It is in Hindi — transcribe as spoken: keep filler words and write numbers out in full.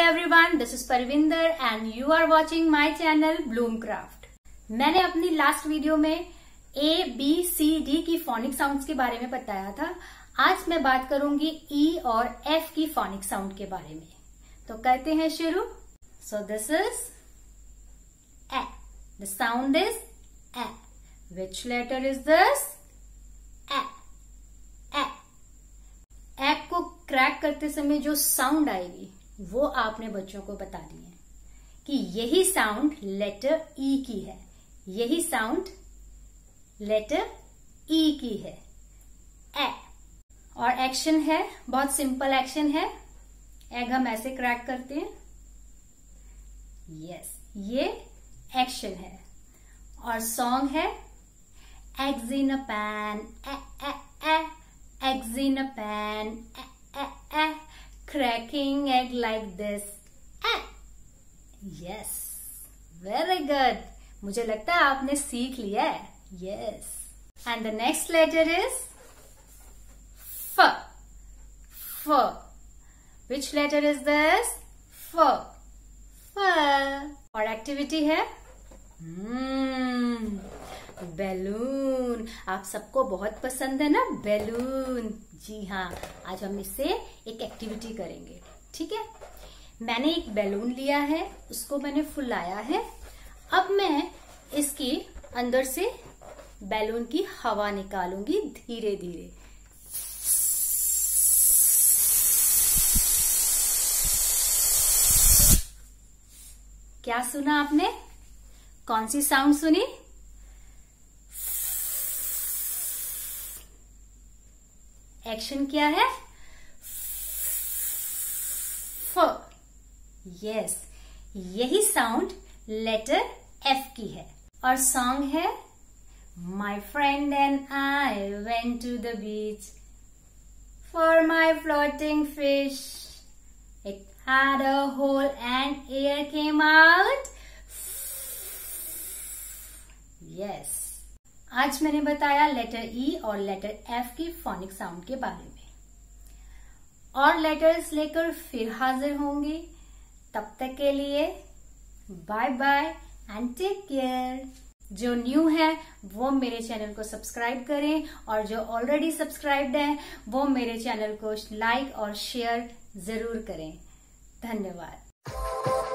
everyone, this is Parvinder and you are watching my channel Bloomcraft. मैंने अपनी लास्ट वीडियो में ए बी सी डी की फोनिक साउंड्स के बारे में बताया था। आज मैं बात करूंगी ई और एफ की फोनिक साउंड के बारे में। तो करते हैं शुरू। So this is A, the sound is A. Which letter is this? A. A A को क्रैक करते समय जो साउंड आएगी वो आपने बच्चों को बता दी है कि यही साउंड लेटर ई की है, यही साउंड लेटर ई की है। ए और एक्शन है, बहुत सिंपल एक्शन है। एग हम ऐसे क्रैक करते हैं। यस, ये एक्शन है। और सॉन्ग है eggs in a pan, A A A eggs in a pan, eh, eh, eh, cracking egg like this, eh. Yes, very good. मुझे लगता है आपने सीख लिया है। Yes. And the next letter is F. F. Which letter is this? F. F. और एक्टिविटी है hmm. बैलून। आप सबको बहुत पसंद है ना बैलून? जी हाँ, आज हम इससे एक एक्टिविटी करेंगे। ठीक है, मैंने एक बैलून लिया है, उसको मैंने फुलाया है। अब मैं इसकी अंदर से बैलून की हवा निकालूंगी धीरे धीरे। क्या सुना आपने? कौन सी साउंड सुनी? एक्शन क्या है? फ। यस, यही साउंड लेटर एफ की है। और सॉन्ग है my friend and I went to the beach for my floating fish, it had a hole and air came out. Yes, आज मैंने बताया लेटर ई और लेटर एफ की फोनिक साउंड के बारे में। और लेटर्स लेकर फिर हाजिर होंगे। तब तक के लिए bye bye and take care. जो न्यू है वो मेरे चैनल को सब्सक्राइब करें और जो ऑलरेडी सब्सक्राइब्ड है वो मेरे चैनल को लाइक और शेयर जरूर करें। धन्यवाद।